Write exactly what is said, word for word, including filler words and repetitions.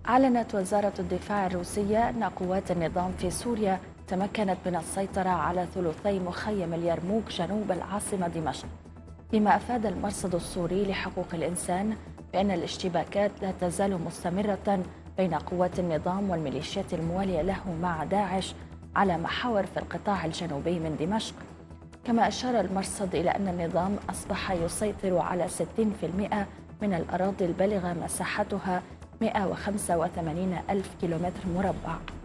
أعلنت وزارة الدفاع الروسية أن قوات النظام في سوريا تمكنت من السيطرة على ثلثي مخيم اليرموك جنوب العاصمة دمشق، فيما أفاد المرصد السوري لحقوق الإنسان بأن الاشتباكات لا تزال مستمرة بين قوات النظام والميليشيات الموالية له مع داعش على محاور في القطاع الجنوبي من دمشق. كما أشار المرصد إلى أن النظام أصبح يسيطر على ستين بالمئة من الأراضي البالغة مساحتها مئة وخمسة وثمانين ألف كيلومتر مربع.